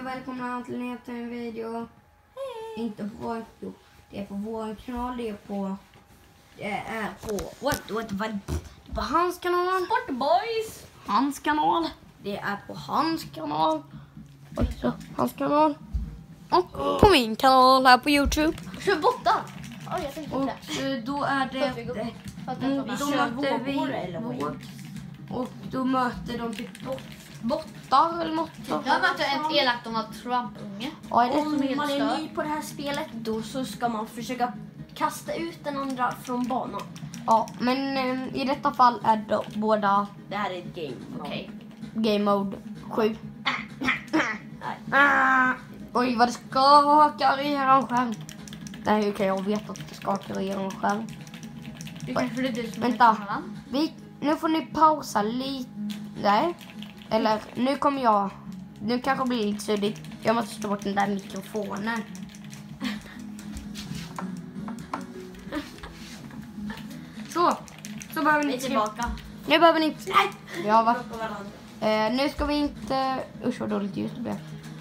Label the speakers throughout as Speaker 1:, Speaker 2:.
Speaker 1: och välkomna till en video. Hej. Inte på vår, det är på vår kanal, det är på på hans kanal.
Speaker 2: Sportboys.
Speaker 1: Hans kanal. Det är på hans kanal. Och så hans kanal. Och på min kanal här på YouTube.
Speaker 2: Kör botten. Jag tänkte
Speaker 1: Och
Speaker 2: det.
Speaker 1: då är det och då möter de typ bottar eller något.
Speaker 2: Jag mötte en elak Donald Trump-unge.
Speaker 1: Ja, är det
Speaker 3: Om man är ny på det här spelet då så ska man försöka kasta ut den andra från banan.
Speaker 1: Ja, men i detta fall är det båda
Speaker 3: Det här är ett game.
Speaker 2: Okej.
Speaker 1: Game Mode 7. Oj, vad det skakar i eran skärm. Nej, okej, jag vet att det skakar i eran skärm.
Speaker 2: Det kanske är du som
Speaker 1: Vänta, nu får ni pausa lite. Eller, nu kommer jag. Nu kanske det blir lite suddigt. Jag måste slå bort den där mikrofonen. Så behöver ni
Speaker 3: Tillbaka.
Speaker 1: Nu behöver ni.
Speaker 3: Nej!
Speaker 1: Ja, va? Nu ska vi inte. Usch vad dåligt ljus det blev.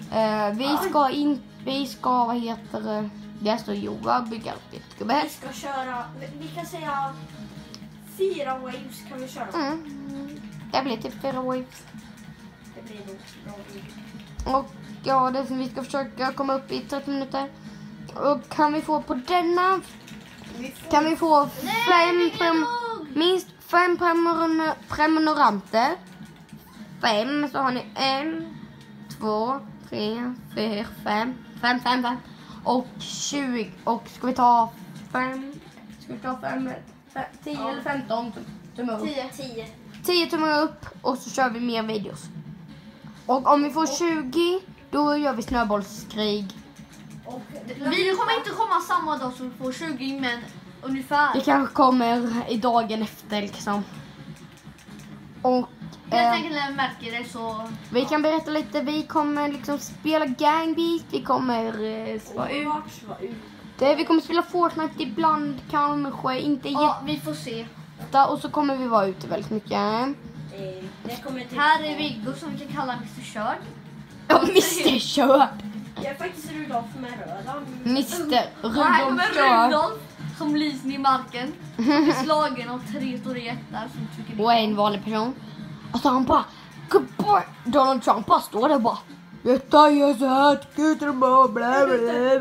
Speaker 1: Vi ska vad heter det? Jag står yoga bygga upp ett gubbe.
Speaker 3: Vi ska köra, vi kan säga 4 waves kan vi köra.
Speaker 1: Det blir typ 4 waves.
Speaker 3: Det blir nog bra.
Speaker 1: Och ja, det som vi ska försöka komma upp i 30 minuter. Och kan vi få på denna? Kan vi få minst 5 prenumeranter? 5, så har ni 1, 2, 3, 4, 5. Och 20. Och ska vi ta 5? Ska vi ta 10 eller 15 tummar upp? 10 tummar upp och så kör vi mer videos. Och om vi får 20, då gör vi snöbollskrig.
Speaker 2: Vi kommer inte komma samma dag som vi får 20, men ungefär.
Speaker 1: Det kanske kommer i dagen efter liksom. Och
Speaker 2: Helt enkelt när vi märker det så.
Speaker 1: vi kan berätta lite. Vi kommer liksom spela Gang Beat. Vi kommer vara ute. Vi kommer spela Fortnite ibland, kanske inte
Speaker 2: Vi får se.
Speaker 1: Och så kommer vi vara ute väldigt mycket.
Speaker 2: Här är Viggo som vi kan kalla Mr. Körd.
Speaker 1: Ja, Mr. Körd.
Speaker 3: Jag är faktiskt Rudolf med röda.
Speaker 1: Mr.
Speaker 2: Och här
Speaker 1: Rudolf
Speaker 2: kommer
Speaker 1: Körd.
Speaker 2: Rudolf som lyser i marken. Som är slagen av 3 stora jättar som tycker
Speaker 1: Och en vanlig person. Och så han bara, Donald Trump bara står där bara. Jättar gör så här, skuter och bara blä blä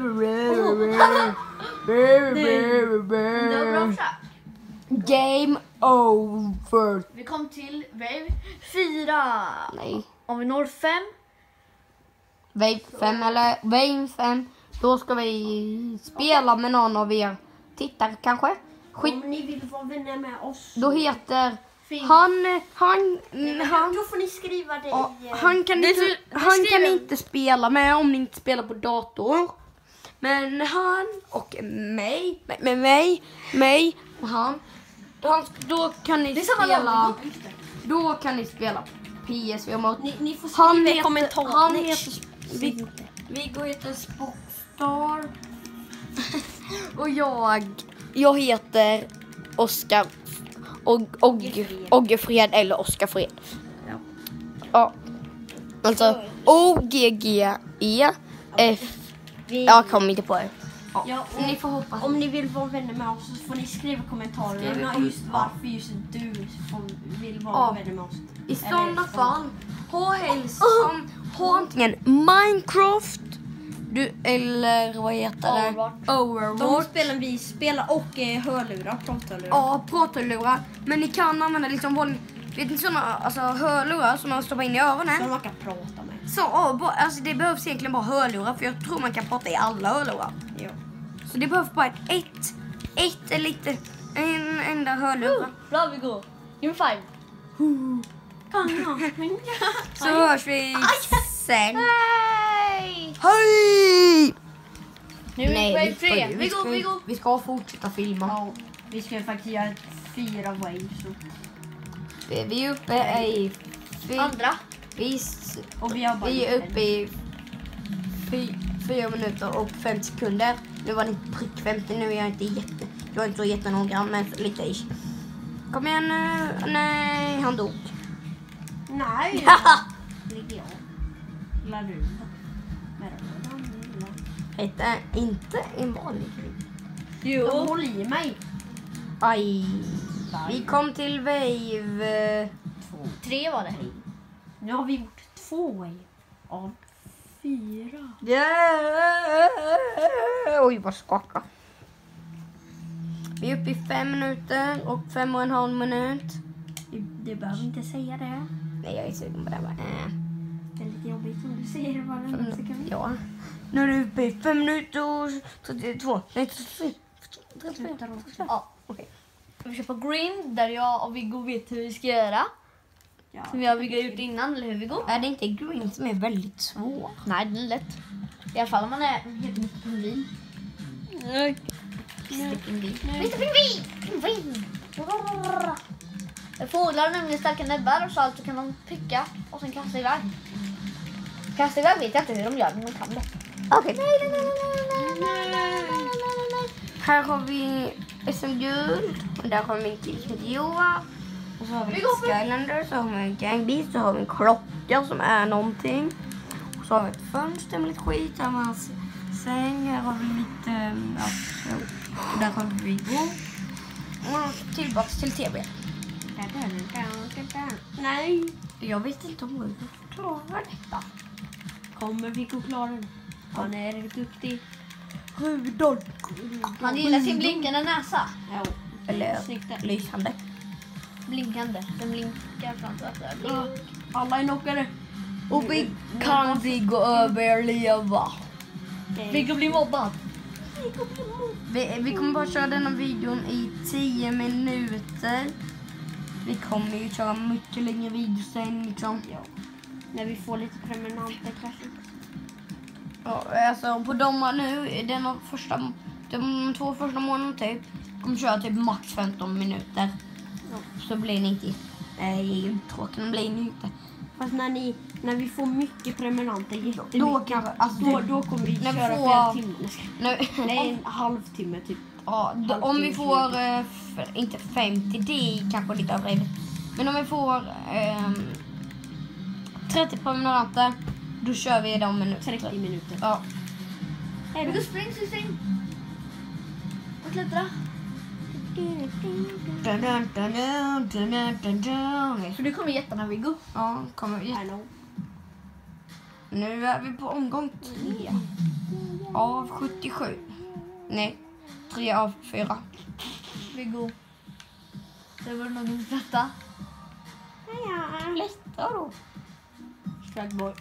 Speaker 1: blä. Game over.
Speaker 2: Vi kom till wave 4.
Speaker 1: Nej.
Speaker 2: Om vi når 5.
Speaker 1: Wave 5 eller Wave 5. Då ska vi spela med någon av er tittare kanske.
Speaker 3: Om ni vill vara vänner med oss.
Speaker 1: Då heter
Speaker 3: Han då får ni skriva det i...
Speaker 1: Han kan inte spela med om ni inte spelar på dator. Men han och mig och han då kan ni spela. Då kan ni spela PS4 mot.
Speaker 3: Ni får skriva i kommentarer.
Speaker 1: Han heter Viggo heter Sportstar. Och jag heter Oskar Oggefred eller Oskar Fred. Ja. Alltså OGGEF. Jag kommer inte på det.
Speaker 3: Ja,
Speaker 1: Ni får hoppas.
Speaker 3: om ni vill vara vänner med oss så får ni skriva kommentarer. Just varför just du vill vara vänner med oss.
Speaker 1: I sådana fall ha antingen Minecraft eller vad heter det? Overwatch.
Speaker 3: Vi spelar och hörlurar, prathörlurar.
Speaker 1: Ja, prathörlurar. Men ni kan använda liksom vet ni sådana hörlurar som man stoppar in i öronen.
Speaker 3: Som man kan prata med.
Speaker 1: Så alltså det behövs egentligen bara hörlurar, för jag tror man kan prata i alla hörlurar.
Speaker 3: Ja.
Speaker 1: Så det behövs bara en enda hörlura.
Speaker 2: Bra, vi går. Nummer 5.
Speaker 1: Så hörs vi sen.
Speaker 2: Hej!
Speaker 1: Hej!
Speaker 2: Nu är wave 3. Vi går.
Speaker 1: Vi ska fortsätta filma.
Speaker 3: Ja, vi ska faktiskt göra 4 waves.
Speaker 1: Vi är uppe i
Speaker 2: Andra.
Speaker 3: Och vi
Speaker 1: är uppe i 4 minuter och 5 sekunder. Nu var det inte prick 50, nu är jag inte jag är inte så jättenoggrann, men lite ish. Kom igen nu. Nej, han dog.
Speaker 3: Nej. Ligger jag. Lär du.
Speaker 1: Heter inte en vanlig gris.
Speaker 2: Jo.
Speaker 3: Håll i mig.
Speaker 1: Aj. Vi kom till wave
Speaker 2: 3 var det.
Speaker 3: Nu har vi gjort 2 wave av 4.
Speaker 1: Oj, vad skaka. Vi är uppe i 5 minuter och 5,5 minut.
Speaker 3: Du behöver inte säga det.
Speaker 1: Nej, jag är sugen på det.
Speaker 3: Det är lite jobbigt om du säger vad den sekund.
Speaker 1: Ja. Nu är det uppe i 5 minuter och 32. Nej, 34.
Speaker 2: Ja.
Speaker 1: Okej.
Speaker 2: Vi kör på green där jag och Viggo vet hur vi ska göra.
Speaker 3: Ja.
Speaker 2: Som jag och Viggo har gjort innan, eller hur Viggo?
Speaker 1: Är det inte green som är väldigt svår?
Speaker 2: Nej, det är lätt. I alla fall om man är helt mycket pingvin. Nej. Pingvin! Fåglar har nämligen starka näbbar och så allt kan de picka och sen kasta iväg. Kasta iväg vet jag inte hur de gör, men de kan det.
Speaker 1: Okej. Här har vi SM-guld. Och där har vi en kille som heter Joa. Och så har vi Skylander, så har vi en gangbeast, så har vi en klocka som är någonting. Och så har vi ett fönster med lite skit, här har vi hans säng, här har vi lite, och där har vi Viggo. Och tillbaks till TV.
Speaker 3: Nej.
Speaker 1: Jag vet inte om Viggo klarar detta.
Speaker 3: Kommer vi gå klara den? Han är duktig.
Speaker 2: Han gillar sin blinkande näsa.
Speaker 3: Ja.
Speaker 1: Eller
Speaker 3: Snyggt där.
Speaker 1: lysande.
Speaker 2: Blinkande. Den blinkar framför att
Speaker 3: Alla är knockade.
Speaker 1: Och vi kan vi gå överleva.
Speaker 2: Viggo blir mobbad.
Speaker 1: Vi kommer bara köra denna videon i 10 minuter. Vi kommer ju köra mycket längre videor sen liksom.
Speaker 3: Ja. När vi får lite prenumeranter kanske.
Speaker 1: Ja, alltså på de nu, de 2 första månaderna typ, kommer köra typ max 15 minuter.
Speaker 3: Ja.
Speaker 1: Så blir ni inte uttråkade, blir ni inte.
Speaker 3: Fast när vi får mycket prenumeranter, jättemycket,
Speaker 1: Då kan
Speaker 3: då kommer vi
Speaker 1: när vi
Speaker 3: köra
Speaker 1: får-
Speaker 3: flera timmar.
Speaker 1: Nu,
Speaker 3: Nej, en halvtimme typ.
Speaker 1: ja, om vi får, inte 50, det är kanske lite överdrivet. Men om vi får 30 prenumeranter, då kör vi de minuter.
Speaker 3: 30 minuter.
Speaker 1: Ja.
Speaker 2: Viggo spring. Och klättra. För du kommer jättarna Viggo.
Speaker 1: Ja, kommer
Speaker 3: I
Speaker 1: vi.
Speaker 3: know.
Speaker 1: Nu är vi på omgång 3 av 77. Nej, 3 av 4.
Speaker 2: Viggo. Det var nog inte detta.
Speaker 1: Lätta då.
Speaker 3: Stragboy.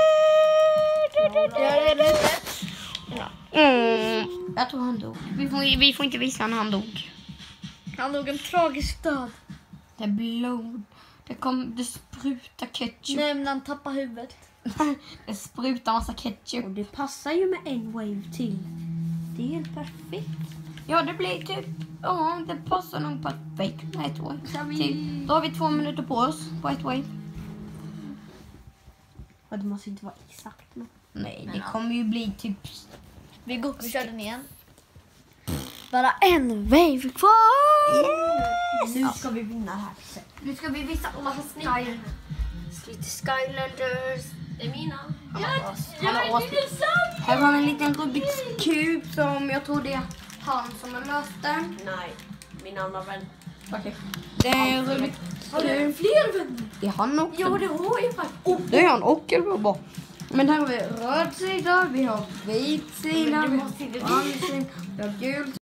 Speaker 1: Jag tror han dog. Vi får inte visa när han dog.
Speaker 2: Han dog en tragisk död.
Speaker 1: Det är blod. Det sprutar ketchup.
Speaker 2: Nej, men han tappade huvudet.
Speaker 1: Det sprutar massa ketchup.
Speaker 3: Och det passar ju med en wave till. Det är helt perfekt.
Speaker 1: Ja, det blir typ... Ja, det passar nog perfekt med ett wave till. Då har vi 2 minuter på oss på ett wave.
Speaker 3: Och det måste inte vara exakt. Men...
Speaker 1: Nej, det kommer ju bli typ...
Speaker 2: Viggo, vi kör den igen. Bara en wave kvar!
Speaker 3: Nu ska vi vinna det här.
Speaker 1: Nu ska vi visa alla lite Skylanders.
Speaker 3: Det är mina.
Speaker 1: Här har vi en liten Rubiks kub som jag tror det är han som har löst den.
Speaker 3: Nej, min andra vän.
Speaker 1: Okej. Det är Rubiks kub.
Speaker 2: Fler vänner?
Speaker 1: Det är han också.
Speaker 2: Ja, det har jag faktiskt.
Speaker 1: Det är han och Elbow. Men här har vi röd sida, vi har vit sida, vi har orange sida, vi har gul